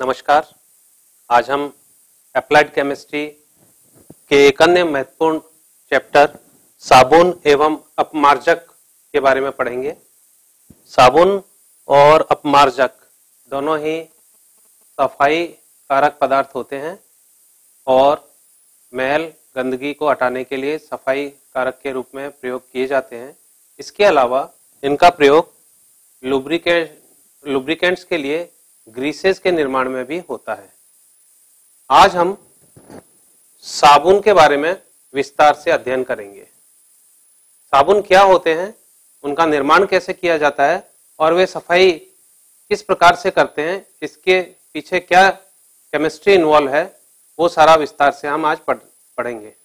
नमस्कार। आज हम अप्लाइड केमिस्ट्री के एक अन्य महत्वपूर्ण चैप्टर साबुन एवं अपमार्जक के बारे में पढ़ेंगे। साबुन और अपमार्जक दोनों ही सफाई कारक पदार्थ होते हैं और मैल गंदगी को हटाने के लिए सफाई कारक के रूप में प्रयोग किए जाते हैं। इसके अलावा इनका प्रयोग लुब्रिकेंट्स के लिए ग्रीसेस के निर्माण में भी होता है। आज हम साबुन के बारे में विस्तार से अध्ययन करेंगे। साबुन क्या होते हैं, उनका निर्माण कैसे किया जाता है और वे सफाई किस प्रकार से करते हैं, इसके पीछे क्या केमिस्ट्री इन्वॉल्व है, वो सारा विस्तार से हम आज पढ़ेंगे।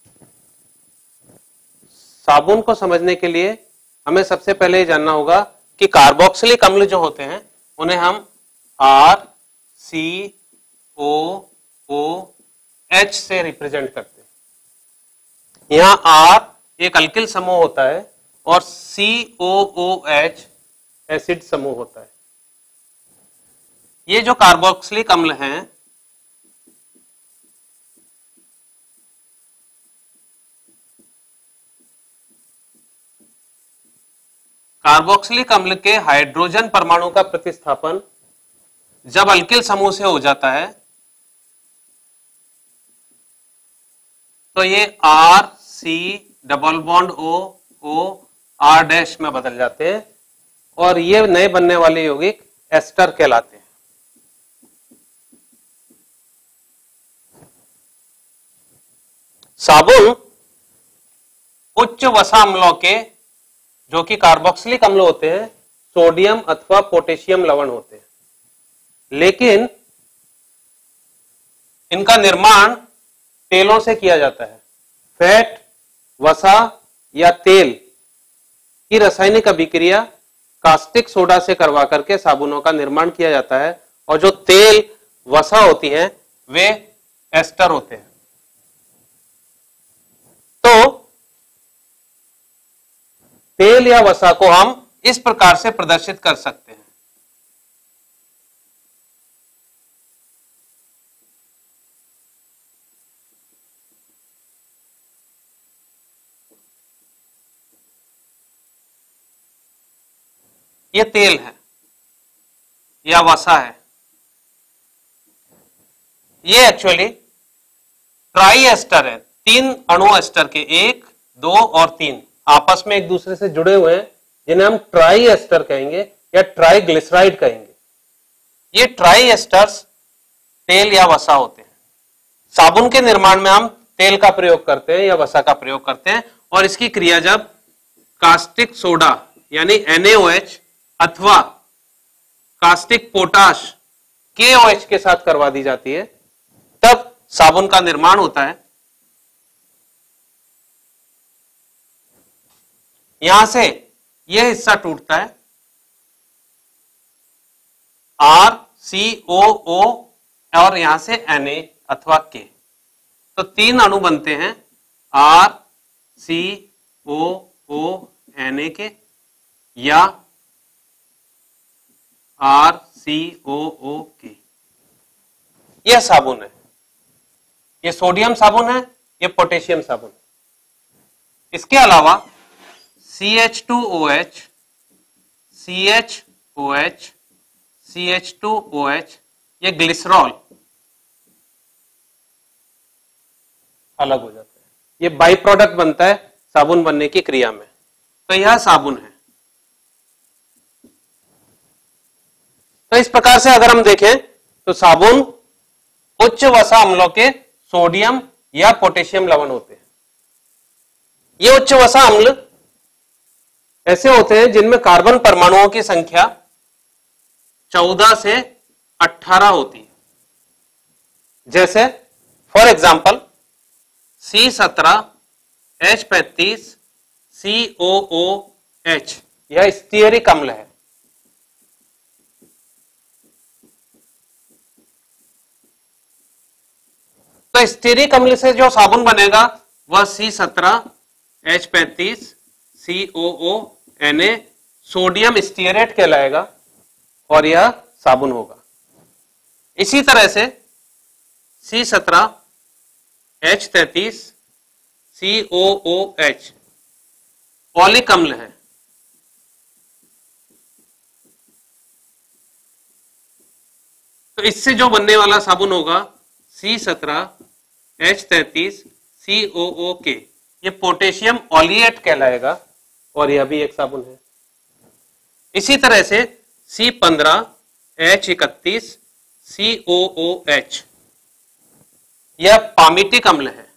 साबुन को समझने के लिए हमें सबसे पहले जानना होगा कि कार्बोक्सिलिक अम्ल जो होते हैं उन्हें हम RCOOH से रिप्रेजेंट करते हैं। यहां R एक अल्किल समूह होता है और COOH एसिड समूह होता है। ये जो कार्बोक्सिलिक अम्ल हैं कार्बोक्सिलिक अम्ल के हाइड्रोजन परमाणु का प्रतिस्थापन जब अल्किल समूह से हो जाता है तो ये RC double bond O R dash में बदल जाते हैं और ये नए बनने वाले यौगिक एस्टर कहलाते हैं। साबुन उच्च वसा अम्लों के, जो कि कार्बोक्सिलिक अम्ल होते हैं, सोडियम अथवा पोटेशियम लवण होते हैं, लेकिन इनका निर्माण तेलों से किया जाता है। फैट, वसा या तेल की रासायनिक अभिक्रिया कास्टिक सोडा से करवा करके साबुनों का निर्माण किया जाता है और जो तेल वसा होती हैं वे एस्टर होते हैं। तो तेल या वसा को हम इस प्रकार से प्रदर्शित कर सकते हैं। ये तेल है या वसा है। ये एक्चुअली ट्राई एस्टर है। 3 अणु एस्टर के, 1, 2 और 3 आपस में एक दूसरे से जुड़े हुए हैं, जिन्हें हम ट्राई एस्टर कहेंगे या ट्राई ग्लिसराइड कहेंगे। ये ट्राई एस्टर्स तेल या वसा होते हैं। साबुन के निर्माण में हम तेल का प्रयोग करते हैं या वसा का प्रयोग करते हैं और इसकी क्रिया जब कास्टिक सोडा यानी NaOH अथवा कास्टिक पोटाश KOH के साथ करवा दी जाती है, तब साबुन का निर्माण होता है। यहां से यह हिस्सा टूटता है, RCOO और यहां से Na अथवा K। तो 3 अणु बनते हैं, RCOO Na या RCOO K। यह साबुन है। यह सोडियम साबुन है, यह पोटेशियम साबुन है। इसके अलावा CH2OH, CHOH, CH2OH, ये ग्लिसरॉल अलग हो जाता है। ये बाई प्रोडक्ट बनता है साबुन बनने की क्रिया में। तो यह साबुन है। तो इस प्रकार से अगर हम देखें तो साबुन उच्च वसा अम्लों के सोडियम या पोटेशियम लवण होते हैं। ये उच्च वसा अम्ल ऐसे होते हैं जिनमें कार्बन परमाणुओं की संख्या 14 से 18 होती है। जैसे for example C17, H35, COOH, यह स्टीयरिक अम्ल है। तो स्टीयरिक अम्ल से जो साबुन बनेगा वह C17, H35, COO, Na sodium stearate कहलाएगा और यह साबुन होगा। इसी तरह से C17H33 COOH ऑलिक अम्ल है। तो इससे जो बनने वाला साबुन होगा C17H33 COOK, ये पोटेशियम ऑलिएट कहलाएगा और यह भी एक साबुन है। इसी तरह से C15H31 COOH, यह पामिटिक अम्ल है।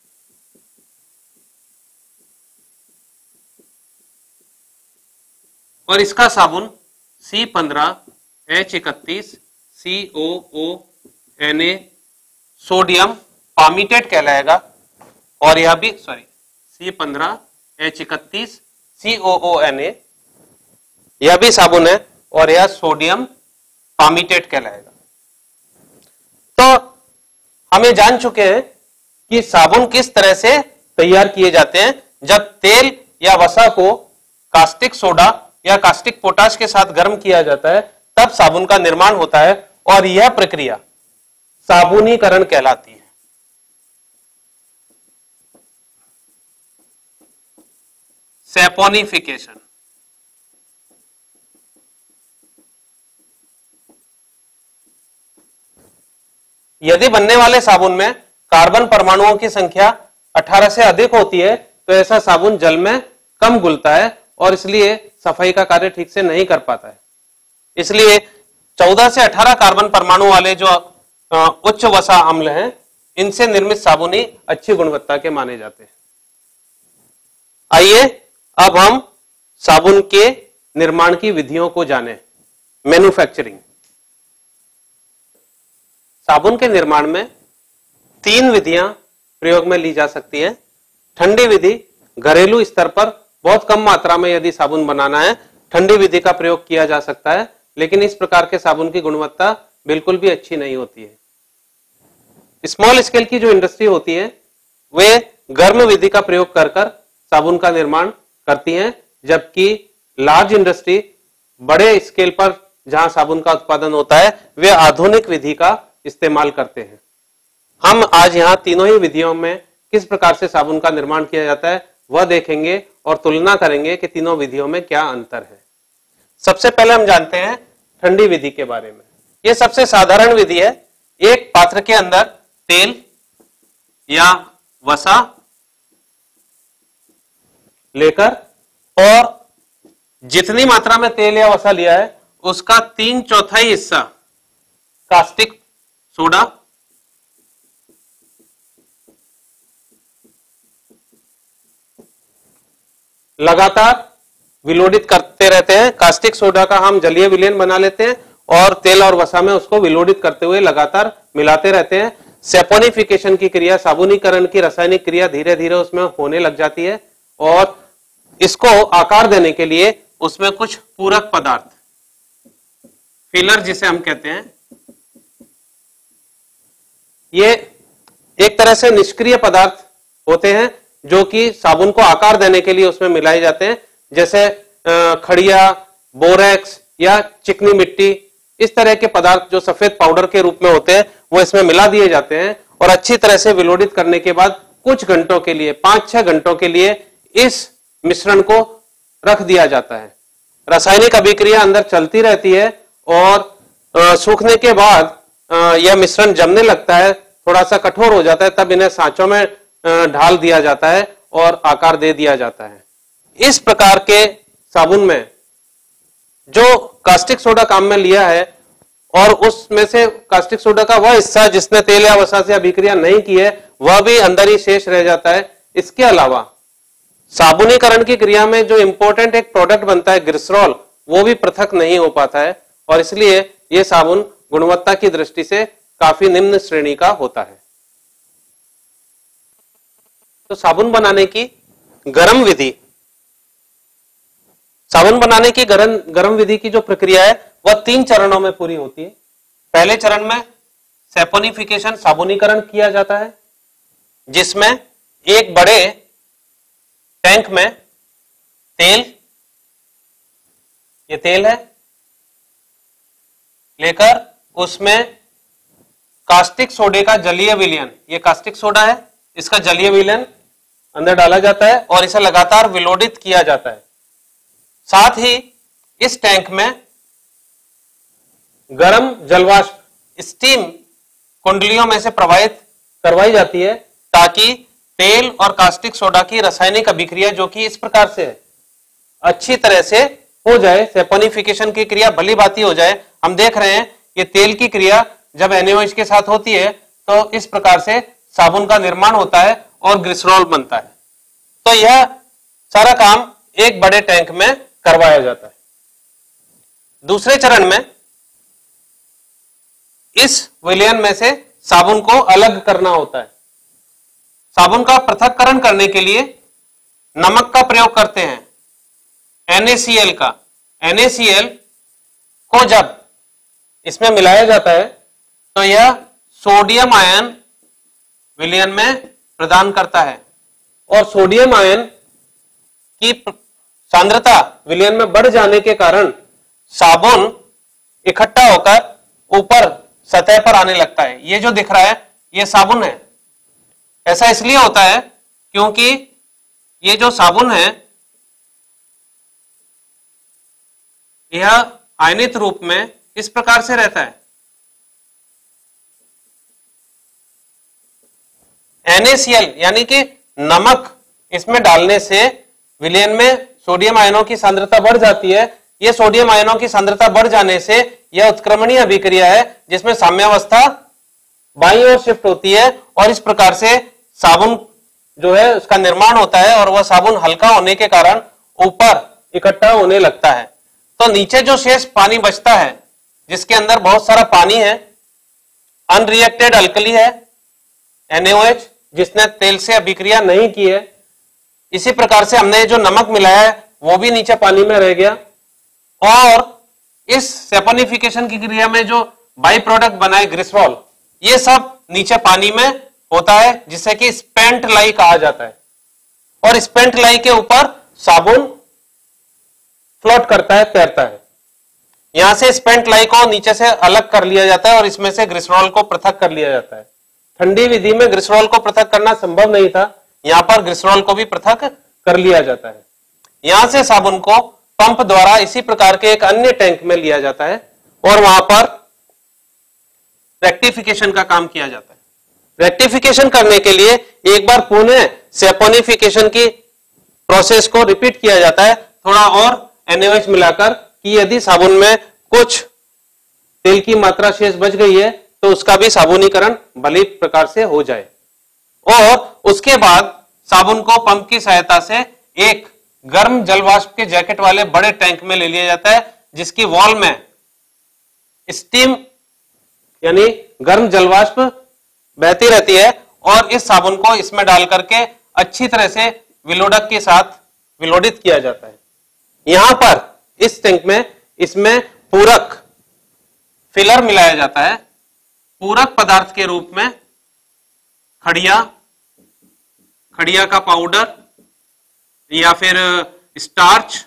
और इसका साबुन C15H31 COONA सोडियम पामिटेट कहलाएगा और यह भी C15H31 COONA, यह भी साबुन है और यह सोडियम पामिटेट कहलाएगा। तो हम ये जान चुके हैं कि साबुन किस तरह से तैयार किए जाते हैं। जब तेल या वसा को कास्टिक सोडा या कास्टिक पोटाश के साथ गर्म किया जाता है तब साबुन का निर्माण होता है और यह प्रक्रिया साबुनीकरण कहलाती है। सैपोनिफिकेशन। यदि बनने वाले साबुन में कार्बन परमाणुओं की संख्या 18 से अधिक होती है तो ऐसा साबुन जल में कम घुलता है और इसलिए सफाई का कार्य ठीक से नहीं कर पाता है। इसलिए 14 से 18 कार्बन परमाणु वाले जो उच्च वसा अम्ल हैं, इनसे निर्मित साबुन ही अच्छी गुणवत्ता के माने जाते हैं। आइए अब हम साबुन के निर्माण की विधियों को जानें। मैन्युफैक्चरिंग। साबुन के निर्माण में 3 विधियां प्रयोग में ली जा सकती हैं। ठंडी विधि, घरेलू स्तर पर बहुत कम मात्रा में यदि साबुन बनाना है ठंडी विधि का प्रयोग किया जा सकता है, लेकिन इस प्रकार के साबुन की गुणवत्ता बिल्कुल भी अच्छी नहीं होती है। स्मॉल स्केल की जो इंडस्ट्री होती है वे गर्म विधि का प्रयोग कर साबुन का निर्माण करती हैं, जबकि लार्ज इंडस्ट्री बड़े स्केल पर जहां साबुन का उत्पादन होता है वे आधुनिक विधि का इस्तेमाल करते हैं। हम आज यहां तीनों ही विधियों में किस प्रकार से साबुन का निर्माण किया जाता है वह देखेंगे और तुलना करेंगे कि तीनों विधियों में क्या अंतर है। सबसे पहले हम जानते हैं ठंडी विधि के बारे में। यह सबसे साधारण विधि है। एक पात्र के अंदर तेल या वसा लेकर और जितनी मात्रा में तेल या वसा लिया है उसका 3/4 हिस्सा कास्टिक सोडा, लगातार विलोडित करते रहते हैं। कास्टिक सोडा का हम जलीय विलयन बना लेते हैं और तेल और वसा में उसको विलोडित करते हुए लगातार मिलाते रहते हैं। सैपोनिफिकेशन की क्रिया, साबुनीकरण की रासायनिक क्रिया धीरे धीरे उसमें होने लग जाती है और इसको आकार देने के लिए उसमें कुछ पूरक पदार्थ, फिलर जिसे हम कहते हैं, ये एक तरह से निष्क्रिय पदार्थ होते हैं जो कि साबुन को आकार देने के लिए उसमें मिलाए जाते हैं। जैसे खड़िया, बोरेक्स या चिकनी मिट्टी, इस तरह के पदार्थ जो सफेद पाउडर के रूप में होते हैं वो इसमें मिला दिए जाते हैं और अच्छी तरह से विलोडित करने के बाद कुछ घंटों के लिए, 5-6 घंटों के लिए इस मिश्रण को रख दिया जाता है। रासायनिक अभिक्रिया अंदर चलती रहती है और सूखने के बाद यह मिश्रण जमने लगता है, थोड़ा सा कठोर हो जाता है, तब इन्हें सांचों में ढाल दिया जाता है और आकार दे दिया जाता है। इस प्रकार के साबुन में जो कास्टिक सोडा काम में लिया है और उसमें से कास्टिक सोडा का वह हिस्सा जिसने तेल या वसा से अभिक्रिया नहीं की है वह भी अंदर ही शेष रह जाता है। इसके अलावा साबुनीकरण की क्रिया में जो इंपॉर्टेंट एक प्रोडक्ट बनता है ग्लिसरॉल, वो भी पृथक नहीं हो पाता है और इसलिए यह साबुन गुणवत्ता की दृष्टि से काफी निम्न श्रेणी का होता है। तो साबुन बनाने की गरम विधि, साबुन बनाने की गरम विधि की जो प्रक्रिया है वह 3 चरणों में पूरी होती है। पहले चरण में सैपोनिफिकेशन, साबुनीकरण किया जाता है, जिसमें एक बड़े टैंक में तेल, ये तेल है, लेकर उसमें कास्टिक सोडे का जलीय विलयन, ये कास्टिक सोडा है, इसका जलीय विलयन अंदर डाला जाता है और इसे लगातार विलोडित किया जाता है। साथ ही इस टैंक में गर्म जलवाष्प स्टीम कुंडलियों में से प्रवाहित करवाई जाती है ताकि तेल और कास्टिक सोडा की रासायनिक अभिक्रिया, जो कि इस प्रकार से है, अच्छी तरह से हो जाए, सेपोनिफिकेशन की क्रिया भली भांति हो जाए। हम देख रहे हैं ये तेल की क्रिया जब NaOH के साथ होती है तो इस प्रकार से साबुन का निर्माण होता है और ग्लिसरॉल बनता है। तो यह सारा काम एक बड़े टैंक में करवाया जाता है। दूसरे चरण में इस विलयन में से साबुन को अलग करना होता है। साबुन का पृथक्करण करने के लिए नमक का प्रयोग करते हैं, NaCl का। NaCl को जब इसमें मिलाया जाता है तो यह सोडियम आयन विलयन में प्रदान करता है और सोडियम आयन की सांद्रता विलयन में बढ़ जाने के कारण साबुन इकट्ठा होकर ऊपर सतह पर आने लगता है। ये जो दिख रहा है ये साबुन है। ऐसा इसलिए होता है क्योंकि ये जो साबुन है यह आयनित रूप में इस प्रकार से रहता है। NaCl यानी कि नमक इसमें डालने से विलयन में सोडियम आयनों की सांद्रता बढ़ जाती है। यह सोडियम आयनों की सांद्रता बढ़ जाने से यह उत्क्रमणीय अभिक्रिया है जिसमें साम्यावस्था बाईं ओर शिफ्ट होती है और इस प्रकार से साबुन जो है उसका निर्माण होता है और वह साबुन हल्का होने के कारण ऊपर इकट्ठा होने लगता है। तो नीचे जो शेष पानी बचता है जिसके अंदर बहुत सारा पानी है, अनरिएक्टेड अल्कली है NaOH, जिसने तेल से अभिक्रिया नहीं की है। इसी प्रकार से हमने जो नमक मिलाया है वो भी नीचे पानी में रह गया और इस सेपोनिफिकेशन की क्रिया में जो बाई प्रोडक्ट बना है ग्लिसरॉल, ये सब नीचे पानी में होता है जिसे कि स्पेंट लाई कहा जाता है और स्पेंट लाई के ऊपर साबुन फ्लोट करता है, तैरता है। यहां से स्पेंट लाई को नीचे से अलग कर लिया जाता है और इसमें से ग्लिसरॉल को पृथक कर लिया जाता है। ठंडी विधि में ग्लिसरॉल को पृथक करना संभव नहीं था, यहां पर ग्लिसरॉल को भी पृथक कर लिया जाता है। यहां से साबुन को पंप द्वारा इसी प्रकार के एक अन्य टैंक में लिया जाता है और वहां पर रेक्टिफिकेशन का काम किया जाता है। रेक्टिफिकेशन करने के लिए एक बार पुनः सेपोनिफिकेशन की प्रोसेस को रिपीट किया जाता है, थोड़ा और NaOH मिलाकर, कि यदि साबुन में कुछ तेल की मात्रा शेष बच गई है तो उसका भी साबुनीकरण भली प्रकार से हो जाए। और उसके बाद साबुन को पंप की सहायता से एक गर्म जलवाष्प के जैकेट वाले बड़े टैंक में ले लिया जाता है जिसकी वॉल में स्टीम यानी गर्म जलवाष्प बहती रहती है और इस साबुन को इसमें डाल करके अच्छी तरह से विलोडक के साथ विलोडित किया जाता है। यहां पर इस टैंक में इसमें पूरक फिलर मिलाया जाता है। पूरक पदार्थ के रूप में खड़िया का पाउडर या फिर स्टार्च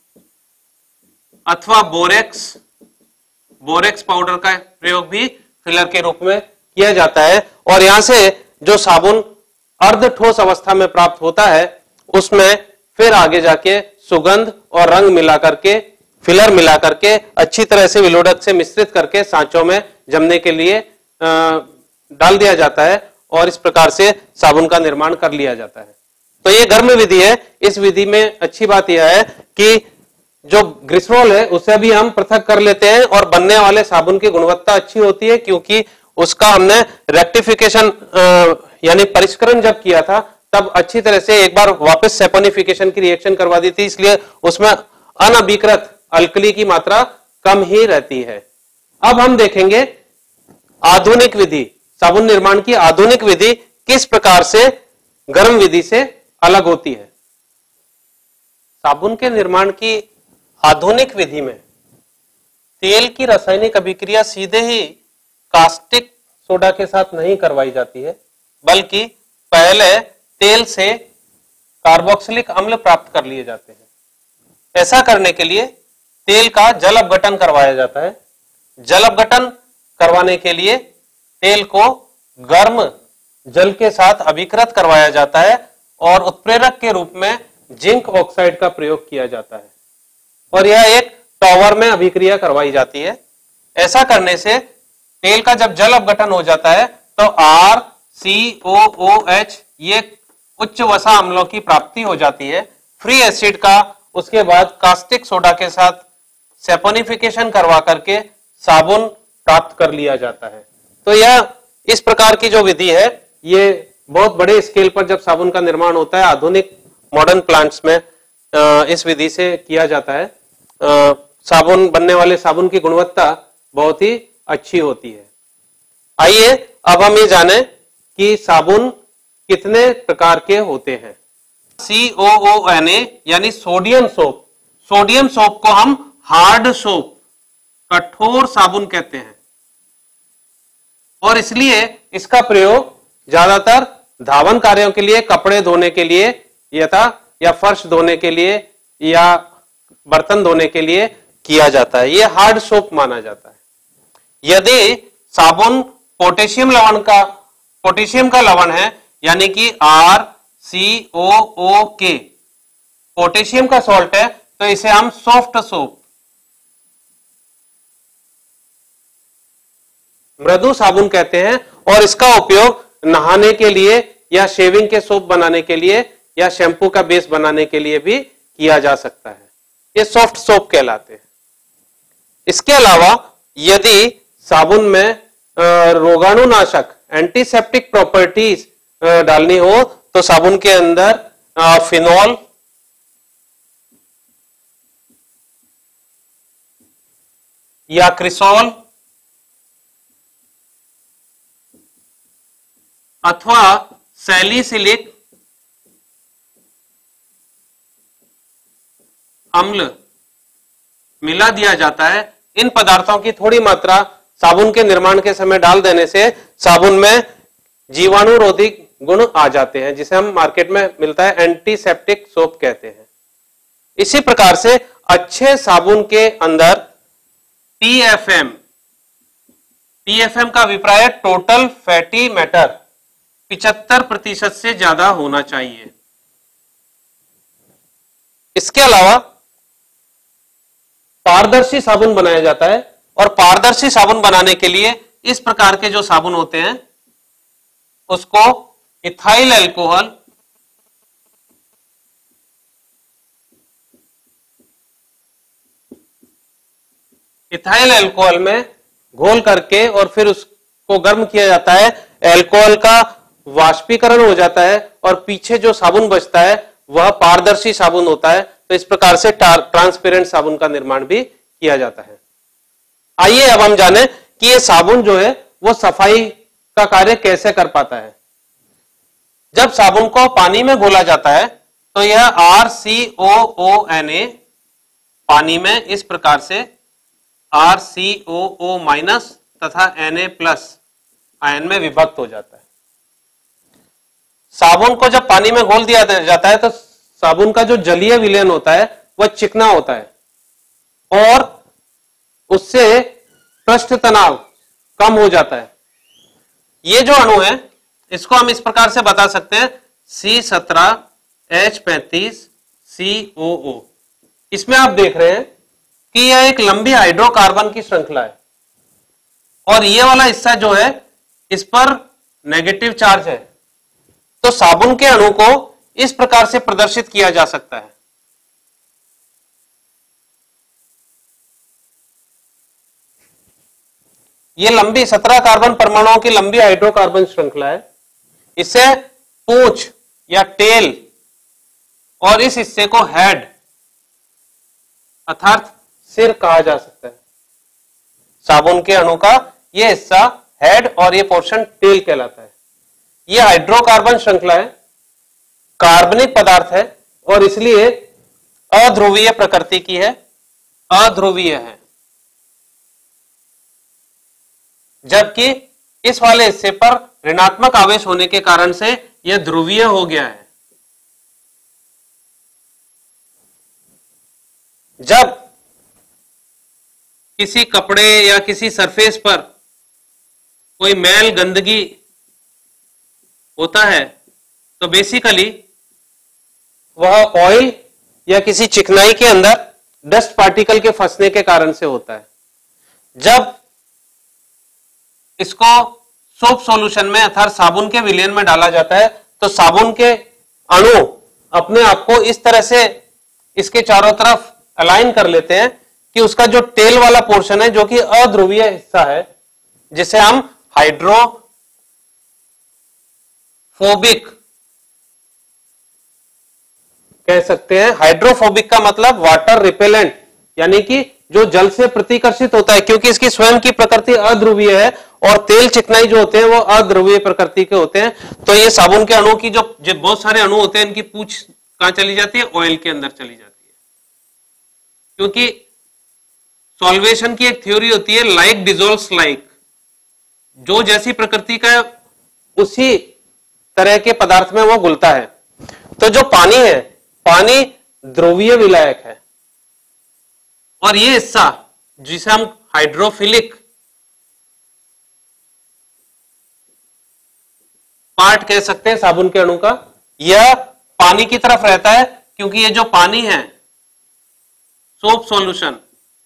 अथवा बोरेक्स पाउडर का प्रयोग भी फिलर के रूप में किया जाता है और यहां से जो साबुन अर्ध ठोस अवस्था में प्राप्त होता है उसमें फिर आगे जाके सुगंध और रंग मिला करके, फिलर मिला करके अच्छी तरह से विलोडक से मिश्रित करके सांचों में जमने के लिए डाल दिया जाता है और इस प्रकार से साबुन का निर्माण कर लिया जाता है। तो ये गर्म विधि है। इस विधि में अच्छी बात यह है कि जो ग्लिसरॉल है उसे भी हम पृथक कर लेते हैं और बनने वाले साबुन की गुणवत्ता अच्छी होती है क्योंकि उसका हमने रेक्टिफिकेशन यानी परिष्करण जब किया था तब अच्छी तरह से एक बार वापस सेपोनिफिकेशन की रिएक्शन करवा दी थी, इसलिए उसमें अनअभिकृत अल्कली की मात्रा कम ही रहती है। अब हम देखेंगे आधुनिक विधि, साबुन निर्माण की आधुनिक विधि किस प्रकार से गर्म विधि से अलग होती है। साबुन के निर्माण की आधुनिक विधि में तेल की रासायनिक अभिक्रिया सीधे ही कास्टिक सोडा के साथ नहीं करवाई जाती है, बल्कि पहले तेल से कार्बोक्सिलिक अम्ल प्राप्त कर लिए जाते हैं। ऐसा करने के लिए तेल का जल अपघटन करवाया जाता है। जल अपघटन करवाने के लिए तेल को गर्म जल के साथ अभिकृत करवाया जाता है और उत्प्रेरक के रूप में जिंक ऑक्साइड का प्रयोग किया जाता है और यह एक टॉवर में अभिक्रिया करवाई जाती है। ऐसा करने से तेल का जब जल अपघटन हो जाता है तो RCOOH ये उच्च वसा अम्लों की प्राप्ति हो जाती है। फ्री एसिड का उसके बाद कास्टिक सोडा के साथ सेपोनिफिकेशन करवा करके साबुन प्राप्त कर लिया जाता है। तो यह इस प्रकार की जो विधि है ये बहुत बड़े स्केल पर जब साबुन का निर्माण होता है आधुनिक मॉडर्न प्लांट्स में इस विधि से किया जाता है। साबुन बनने वाले साबुन की गुणवत्ता बहुत ही अच्छी होती है। आइए अब हम ये जाने कि साबुन कितने प्रकार के होते हैं। COONA यानी सोडियम सोप। सोडियम सोप को हम हार्ड सोप, कठोर साबुन कहते हैं और इसलिए इसका प्रयोग ज्यादातर धावन कार्यों के लिए, कपड़े धोने के लिए या फर्श धोने के लिए या बर्तन धोने के लिए किया जाता है। यह हार्ड सोप माना जाता है। यदि साबुन पोटेशियम का लवण है यानी कि RCOOK पोटेशियम का सॉल्ट है तो इसे हम सॉफ्ट सोप, मृदु साबुन कहते हैं और इसका उपयोग नहाने के लिए या शेविंग के सोप बनाने के लिए या शैम्पू का बेस बनाने के लिए भी किया जा सकता है। ये सॉफ्ट सोप कहलाते हैं। इसके अलावा यदि साबुन में रोगाणुनाशक एंटीसेप्टिक प्रॉपर्टीज डालनी हो तो साबुन के अंदर फिनॉल या क्रिसॉल अथवा सैलिसिलिक अम्ल मिला दिया जाता है। इन पदार्थों की थोड़ी मात्रा साबुन के निर्माण के समय डाल देने से साबुन में जीवाणुरोधी गुण आ जाते हैं जिसे हम मार्केट में मिलता है एंटीसेप्टिक सोप कहते हैं। इसी प्रकार से अच्छे साबुन के अंदर TFM का अभिप्राय टोटल फैटी मैटर 75% से ज्यादा होना चाहिए। इसके अलावा पारदर्शी साबुन बनाया जाता है और पारदर्शी साबुन बनाने के लिए इस प्रकार के जो साबुन होते हैं उसको इथाइल अल्कोहल में घोल करके और फिर उसको गर्म किया जाता है। अल्कोहल का वाष्पीकरण हो जाता है और पीछे जो साबुन बचता है वह पारदर्शी साबुन होता है। तो इस प्रकार से ट्रांसपेरेंट साबुन का निर्माण भी किया जाता है। आइए अब हम जानें कि ये साबुन जो है वो सफाई का कार्य कैसे कर पाता है। जब साबुन को पानी में घोला जाता है तो यह RCOONA पानी में इस प्रकार से RCOO- तथा Na+ आयन में विभक्त हो जाता है। साबुन को जब पानी में घोल दिया जाता है तो साबुन का जो जलीय विलयन होता है वह चिकना होता है और उससे पृष्ठ तनाव कम हो जाता है। ये जो अणु है इसको हम इस प्रकार से बता सकते हैं C17H35COO। इसमें आप देख रहे हैं कि यह एक लंबी हाइड्रोकार्बन की श्रृंखला है और ये वाला हिस्सा जो है इस पर नेगेटिव चार्ज है। तो साबुन के अणु को इस प्रकार से प्रदर्शित किया जा सकता है। यह लंबी 17 कार्बन परमाणुओं की लंबी हाइड्रोकार्बन श्रृंखला है। इसे पूंछ या टेल और इस हिस्से को हेड अर्थात सिर कहा जा सकता है। साबुन के अणु का यह हिस्सा हेड और यह पोर्शन टेल कहलाता है। यह हाइड्रोकार्बन श्रृंखला है, कार्बनिक पदार्थ है और इसलिए अध्रुवीय प्रकृति की है, अध्रुवीय है। जबकि इस वाले हिस्से पर ऋणात्मक आवेश होने के कारण से यह ध्रुवीय हो गया है। जब किसी कपड़े या किसी सरफेस पर कोई मैल गंदगी होता है तो बेसिकली वह ऑयल या किसी चिकनाई के अंदर डस्ट पार्टिकल के फंसने के कारण से होता है। जब इसको सोप सॉल्यूशन में अर्थात साबुन के विलयन में डाला जाता है तो साबुन के अणु अपने आप को इस तरह से इसके चारों तरफ अलाइन कर लेते हैं कि उसका जो टेल वाला पोर्शन है, जो कि अध्रुवीय हिस्सा है, जिसे हम हाइड्रोफोबिक कह सकते हैं। हाइड्रोफोबिक का मतलब वाटर रिपेलेंट, यानी कि जो जल से प्रतिकर्षित होता है, क्योंकि इसकी स्वयं की प्रकृति अध्रुवीय है और तेल चिकनाई जो होते हैं वो अध्रुवीय प्रकृति के होते हैं। तो ये साबुन के अणु की जो बहुत सारे अणु होते हैं, इनकी पूंछ कहां चली जाती है? ऑयल के अंदर चली जाती है। क्योंकि सॉल्वेशन की एक थ्योरी होती है लाइक डिजोल्व्स लाइक, जो जैसी प्रकृति का उसी तरह के पदार्थ में वो घुलता है। तो जो पानी है, पानी ध्रुवीय विलायक है और ये हिस्सा जिसे हम हाइड्रोफिलिक पार्ट कह सकते हैं साबुन के अणु का, यह पानी की तरफ रहता है, क्योंकि ये जो पानी है सोप सॉल्यूशन,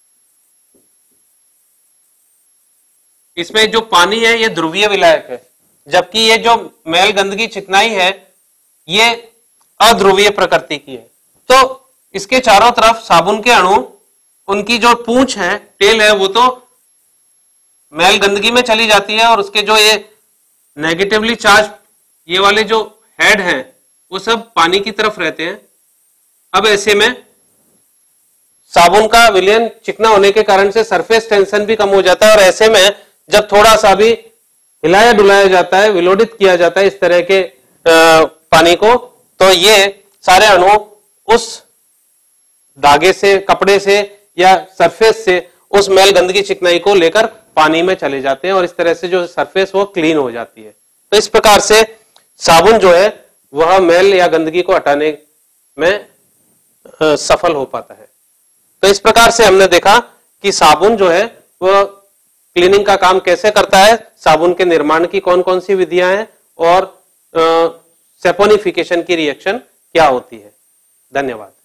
इसमें जो पानी है ये ध्रुवीय विलायक है, जबकि ये जो मैल गंदगी चिकनाई है ये अध्रुवीय प्रकृति की है। तो इसके चारों तरफ साबुन के अणु, उनकी जो पूंछ है, टेल है, वो तो मैल गंदगी में चली जाती है और उसके जो ये नेगेटिवली चार्ज ये वाले जो हेड हैं वो सब पानी की तरफ रहते हैं। अब ऐसे में साबुन का विलयन चिकना होने के कारण से सरफेस टेंशन भी कम हो जाता है और ऐसे में जब थोड़ा सा भी हिलाया डुलाया जाता है, विलोडित किया जाता है इस तरह के पानी को, तो ये सारे अणु उस धागे से, कपड़े से या सरफेस से उस मैल गंदगी चिकनाई को लेकर पानी में चले जाते हैं और इस तरह से जो सरफेस वो क्लीन हो जाती है। तो इस प्रकार से साबुन जो है वह मैल या गंदगी को हटाने में सफल हो पाता है। तो इस प्रकार से हमने देखा कि साबुन जो है वह क्लीनिंग का काम कैसे करता है, साबुन के निर्माण की कौन कौन सी विधियां हैं और सेपोनिफिकेशन की रिएक्शन क्या होती है। धन्यवाद।